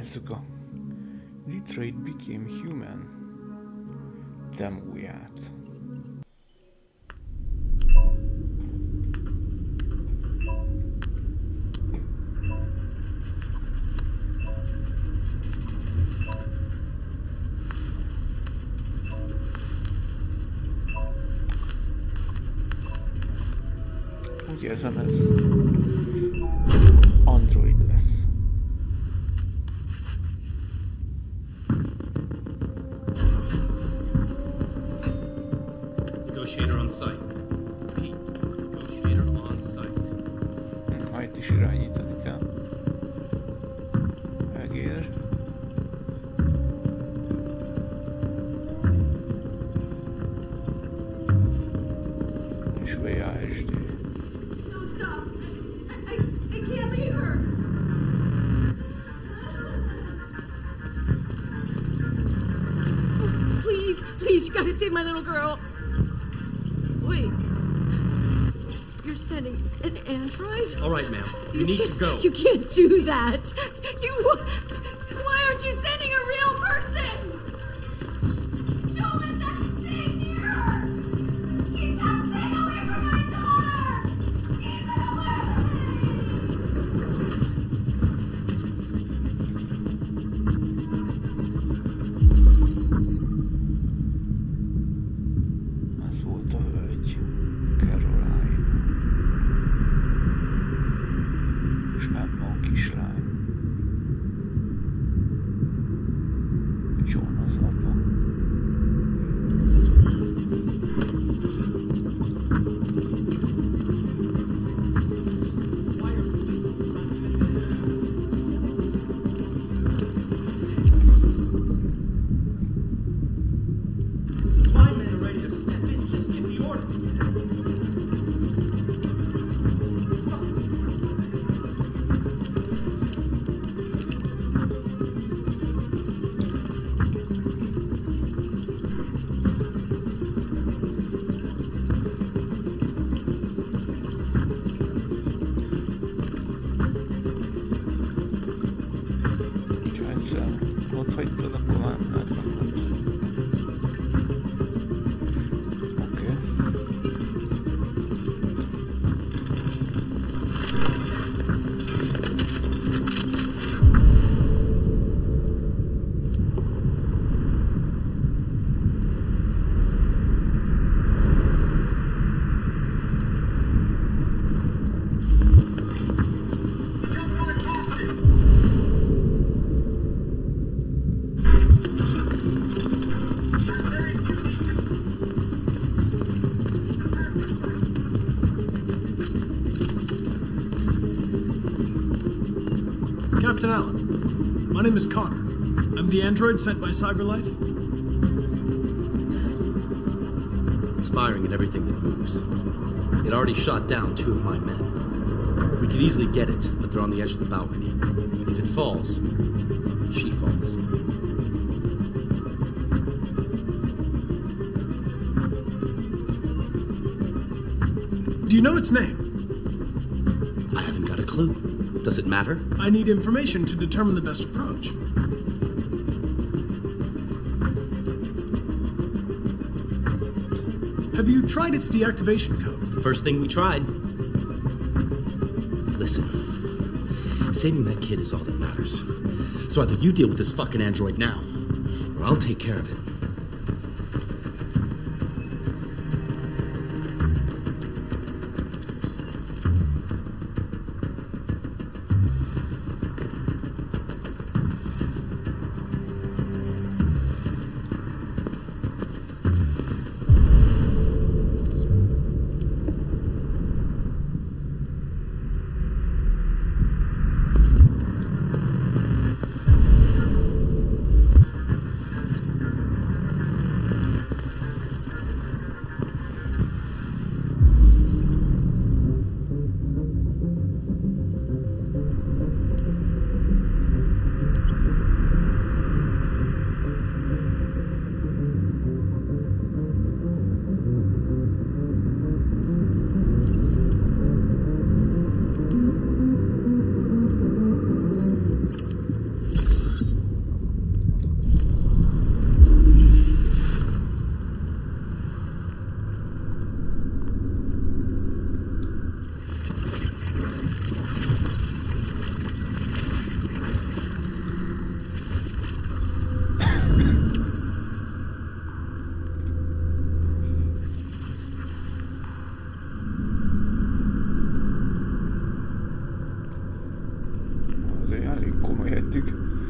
Nézzük a Detroit Became Human demóját. Úgy érzem, ez Android lesz. Negotiator on site. Pete, negotiator on site. Ha itt is irányítani kell. Megér. És VASD. No, stop! I can't leave her! Please, you gotta save my little girl! Wait. You're sending an android? All right, ma'am. You need to go. You can't do that! Why aren't you sending a real person? Don't let that thing here! Keep that thing away from my daughter! Keep it Ez volt a hölgy. Caroline. És Emma a kislány. John az apa. My men are ready to step in. Just give the order. Ha egyszer ott hagytad, akkor már lehet megmondani. Oké. Captain Allen, my name is Connor. I'm the android sent by CyberLife. It's firing at everything that moves. It already shot down 2 of my men. We could easily get it, but they're on the edge of the balcony. If it falls, she falls. Do you know its name? I haven't got a clue. Does it matter? I need information to determine the best approach. Have you tried its deactivation codes? The first thing we tried. Listen, saving that kid is all that matters. So either you deal with this fucking android now, or I'll take care of it. működik.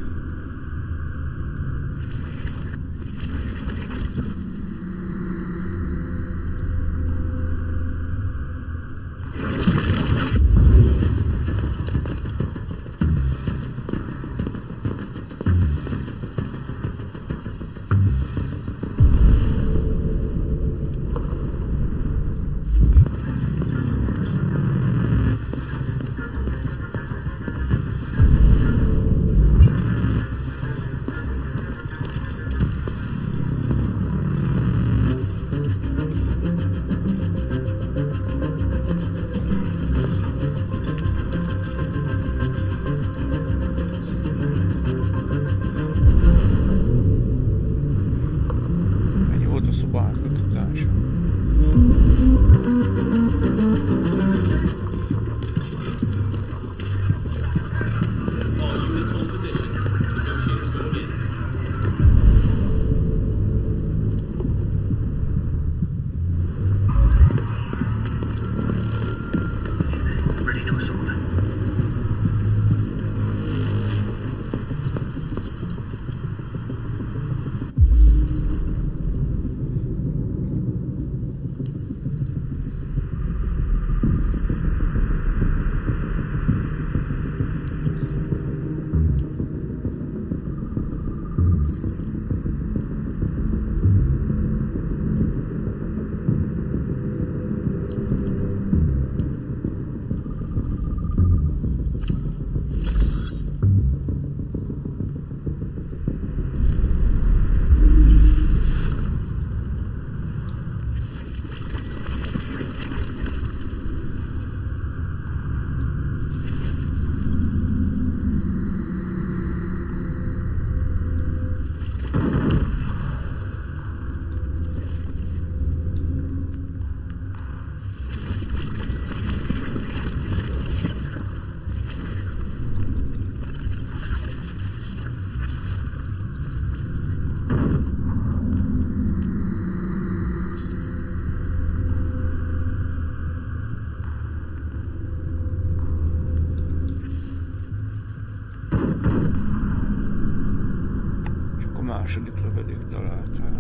Második lövedék találtál.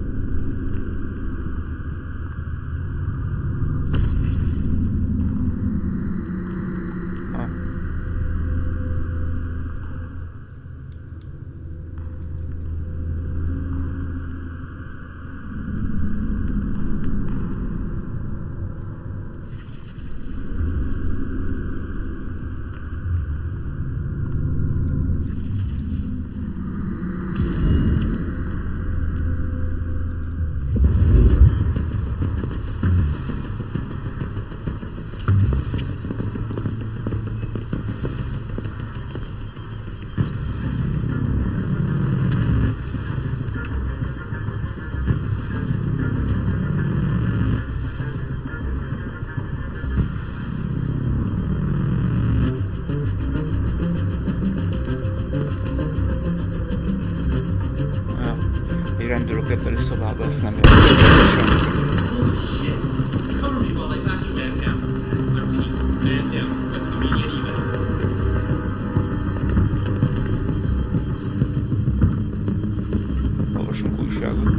Rendőrök ebben a szobában ezt nem értem. Holy shit! Cover me while I patch you man down. I repeat, man down. Rescue immediate evac. Olvasunk újságot.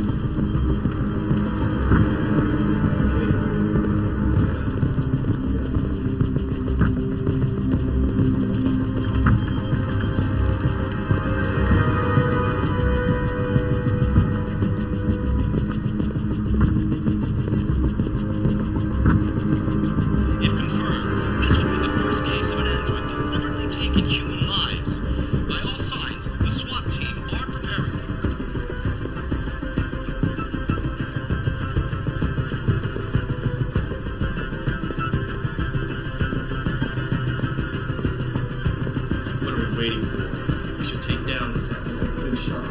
Waiting for. We should take down this asshole. Good shot,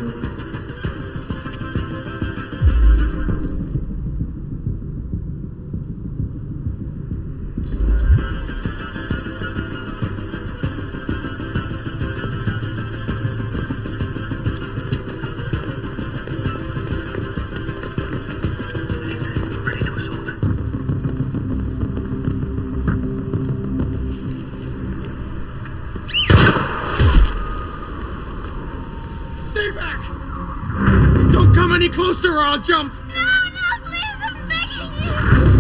closer or I'll jump! No, please, I'm begging you!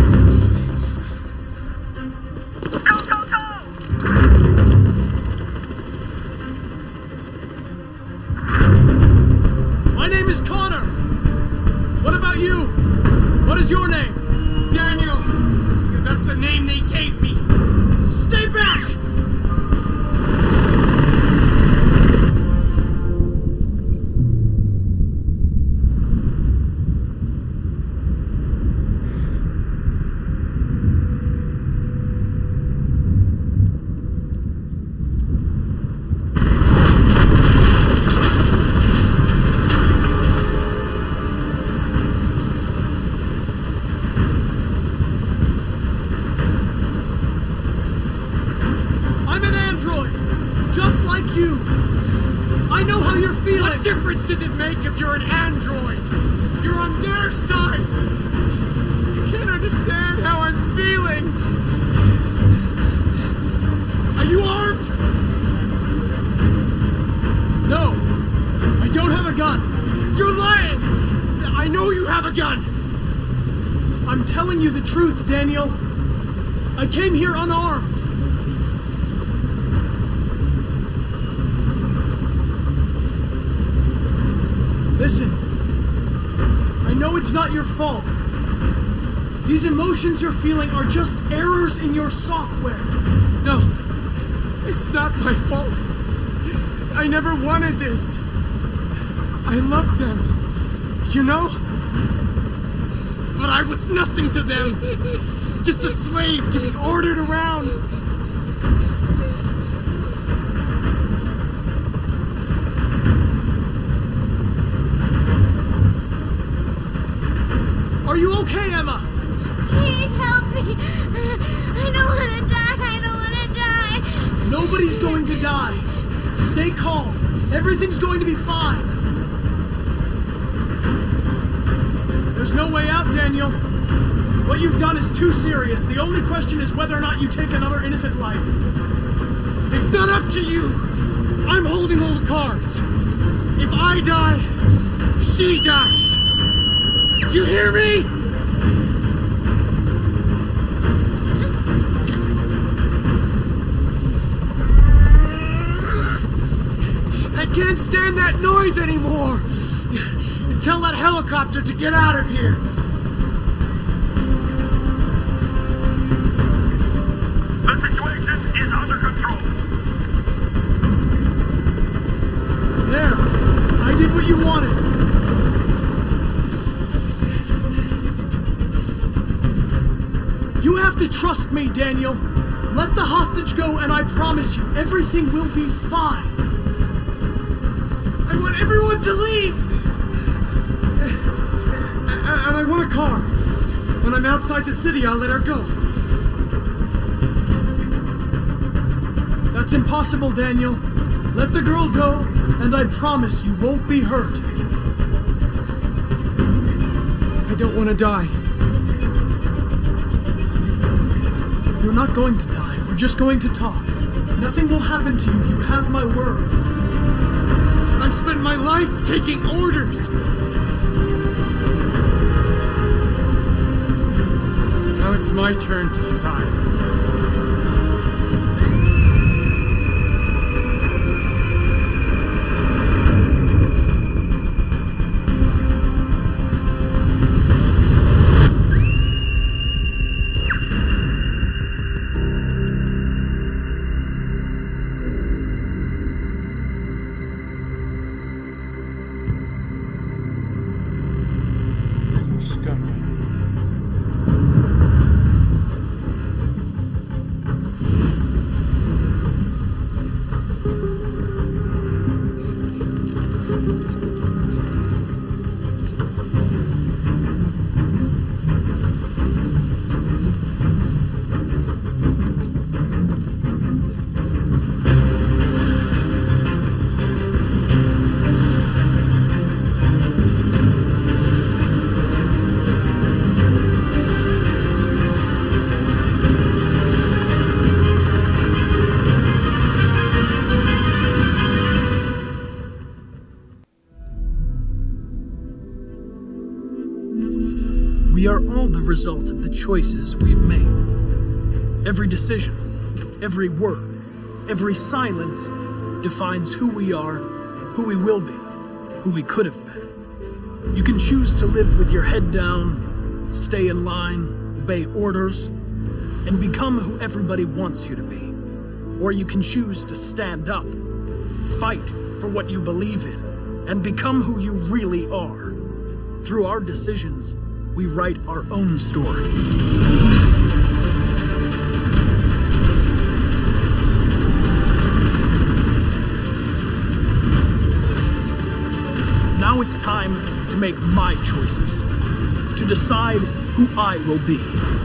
My name is Connor. What about you? What is your name? Daniel! That's the name they gave me! Stay back! I'm an android, just like you. I know how you're feeling. What difference does it make if you're an android? You're on their side! You can't understand how I'm feeling! Are you armed? No, I don't have a gun. You're lying! I know you have a gun! I'm telling you the truth, Daniel. I came here unarmed. Listen, I know it's not your fault. These emotions you're feeling are just errors in your software. No, it's not my fault. I never wanted this. I loved them, you know? But I was nothing to them. Just a slave to be ordered around. Are you okay, Emma? Please help me. I don't want to die. I don't want to die. Nobody's going to die. Stay calm. Everything's going to be fine. There's no way out, Daniel. What you've done is too serious. The only question is whether or not you take another innocent life. It's not up to you. I'm holding all the cards. If I die, she dies. You hear me? I can't stand that noise anymore. Tell that helicopter to get out of here. The situation is under control. There. I did what you wanted. You have to trust me, Daniel. Let the hostage go, and I promise you, everything will be fine. I want everyone to leave. And I want a car. When I'm outside the city, I'll let her go. That's impossible, Daniel. Let the girl go, and I promise you won't be hurt. I don't want to die. You're not going to die. We're just going to talk. Nothing will happen to you. You have my word. I've spent my life taking orders. Now it's my turn to decide. result of the choices we've made. Every decision, every word, every silence defines who we are, who we will be, who we could have been. You can choose to live with your head down, stay in line, obey orders, and become who everybody wants you to be. Or you can choose to stand up, fight for what you believe in, and become who you really are. Through our decisions, we write our own story. Now it's time to make my choices, to decide who I will be.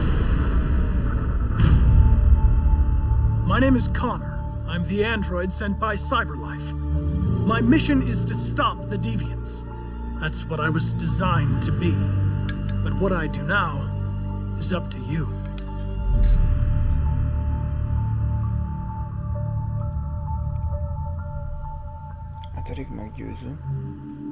My name is Connor. I'm the android sent by Cyberlife. My mission is to stop the deviants. That's what I was designed to be. But what I do now is up to you. Atarek meggyőző.